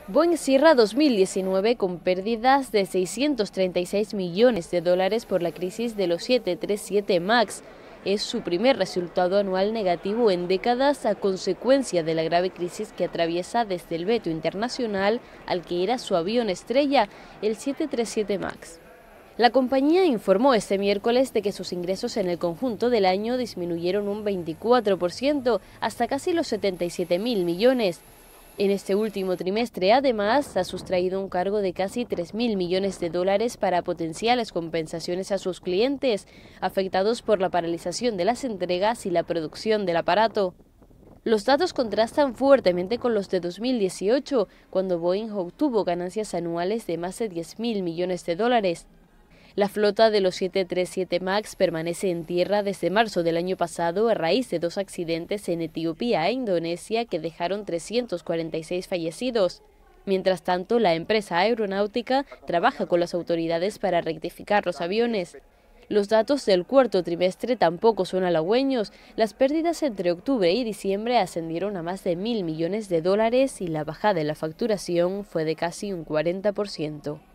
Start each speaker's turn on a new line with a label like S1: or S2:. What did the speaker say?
S1: Boeing cierra 2019 con pérdidas de 636 millones de dólares por la crisis de los 737 MAX. Es su primer resultado anual negativo en décadas a consecuencia de la grave crisis que atraviesa desde el veto internacional al que era su avión estrella, el 737 MAX. La compañía informó este miércoles de que sus ingresos en el conjunto del año disminuyeron un 24% hasta casi los 77.000 millones. En este último trimestre, además, ha sustraído un cargo de casi 3.000 millones de dólares para potenciales compensaciones a sus clientes, afectados por la paralización de las entregas y la producción del aparato. Los datos contrastan fuertemente con los de 2018, cuando Boeing obtuvo ganancias anuales de más de 10.000 millones de dólares. La flota de los 737 MAX permanece en tierra desde marzo del año pasado a raíz de dos accidentes en Etiopía e Indonesia que dejaron 346 fallecidos. Mientras tanto, la empresa aeronáutica trabaja con las autoridades para rectificar los aviones. Los datos del cuarto trimestre tampoco son halagüeños. Las pérdidas entre octubre y diciembre ascendieron a más de 1.000 millones de dólares y la bajada en la facturación fue de casi un 40%.